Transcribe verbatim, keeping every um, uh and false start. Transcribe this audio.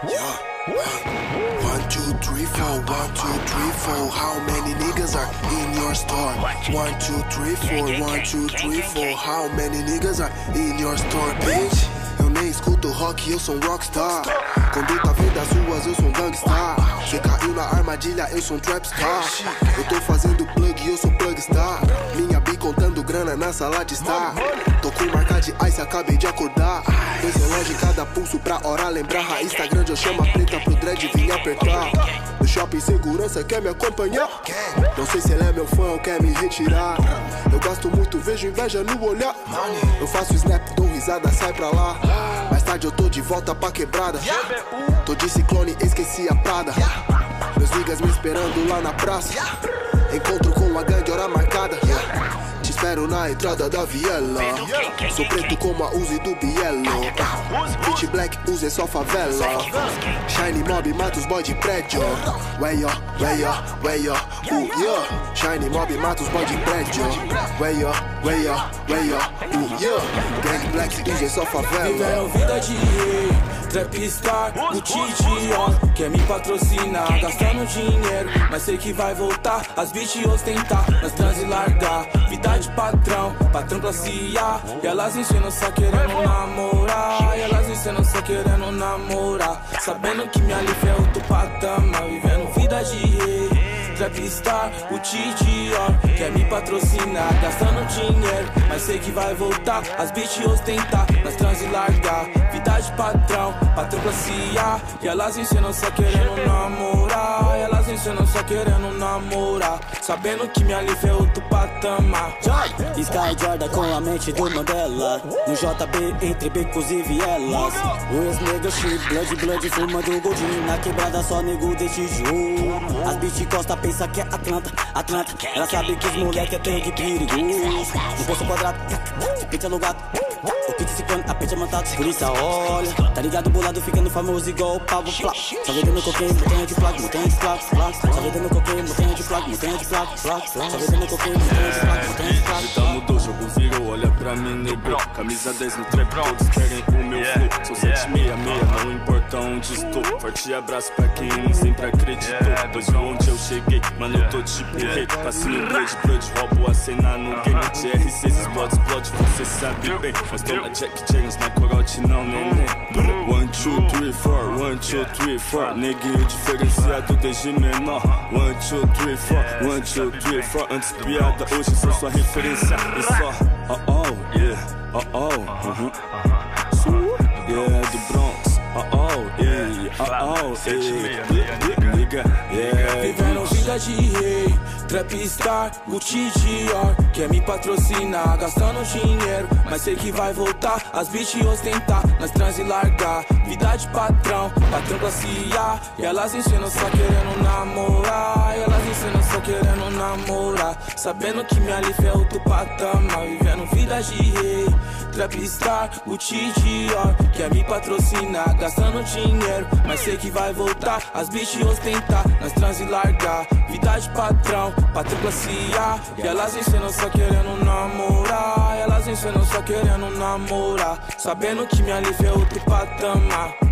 One, two, three, four, one, two, three, four. How many niggas are in your store? One, two, three, four, one, two, three, four. How many niggas are in your store, bitch? Eu nem escuto rock, eu sou um rockstar. Conduta vidas ruas, eu sou um gangstar. Cê caiu na armadilha, eu sou um trapstar. Eu tô fazendo plug, eu sou plugstar. Minha bi contando grana na sala de estar. Tô com marca de ice, acabei de acordar. Dois relógios em cada pulso pra hora lembrar. Raiz tá grande, eu chamo a preta pro dread vir apertar. No shopping segurança quer me acompanhar. Não sei se ele é meu fã ou quer me retirar. Eu gasto muito, vejo inveja no olhar. Eu faço snap, dou risada, sai pra lá. Mais tarde eu tô de volta pra quebrada. Tô de ciclone, esqueci a Prada. Meus niggas me esperando lá na praça. Encontro com a gangue, hora marcada. Te espero na entrada da viela. Sou preto como a Uzi do Bielo. Bitch black, Uzi é só favela. Shiny mob, mata os boy de prédio. Way up, way up, way up, uh, yeah. Shiny mob, mata os boy de prédio. Way up, way up, way up, uh, yeah. Gang black, Uzi é só favela. Vivendo vida de rei, trapstar, Gucci Dior. Quer me patrocinar, gastando dinheiro, mas sei que vai voltar. As bitch ostentar, nas trans e largar. Vida de patrão, patrão classe A. E elas ensinam só querendo namorar. E elas ensinam só querendo namorar. Sabendo que minha life é outro patamar. Vivendo vida de rei, trapstar, Gucci Dior. Quer me patrocinar, gastando dinheiro, mas sei que vai voltar. As bitch ostentar, nas trans e largar. Vida de patrão, patrão classe A. E elas ensinam só querendo namorar. E elas ensinam só querendo namorar. Sabendo que minha life é outro patamar. Sky Jordan com a mente do Mandela. No J B entre becos e vielas. Os negros chip, blood, blood, fumando goldinho. Na quebrada só nego de tijolo. As bitch costa pensa que é Atlanta, Atlanta. Ela sabe que os moleque é tanque perigoso. No bolso quadrado, se pente alugado. O kit se clone, a pente é montado. Polícia olha, tá ligado, bolado ficando famoso igual o Pablo Flá. Só vendendo cocaína, montanha de flag, montanha de flag, flag. Só vendendo cocaína, montanha de flag, montanha de flag, flag. Só vendendo cocaína, montanha de flag, montanha de flag. Vida mudou, jogo virou, olha pra mim, negro. Camisa dez no trap, todos querem o meu flow. Sou sete seis seis, não importa onde estou. Forte abraço pra quem sempre acreditou. Pois onde eu cheguei, mano, eu tô tipo rei. Passinho blade, blood, roubo a cena no game. T R seis explode, explode, você sabe bem. Mas toma Jack James na corote, não, neném. One, two, three, four, one, two, three, four. Neguinho diferenciado desde menor. One, two, three, four, one, two, three, four. Antes piada, hoje sou sua referência. E só, oh oh, yeah, oh oh, uh-huh. Yeah, do Bronx, oh oh, yeah, oh oh, yeah, nigga, yeah. Vivendo vida de rei, trapstar, Gucci Dior. Quer me patrocinar, gastando dinheiro, mas sei que vai voltar. As bitch ostentar, nas trans e largar. Vida de patrão, patrão classe A. E elas ensinam só querendo namorar. E elas ensinam só querendo namorar. Sabendo que minha life é outro patamar. Vivendo vida de rei, trapstar, Gucci Dior. Quer me patrocinar, gastando dinheiro, mas sei que vai voltar. As bitch ostentar, nas trans e largar. Vida de patrão, patrão classe A. E elas ensinam só querendo namorar. E elas ensinam só querendo namorar. Sabendo que minha life é outro patamar.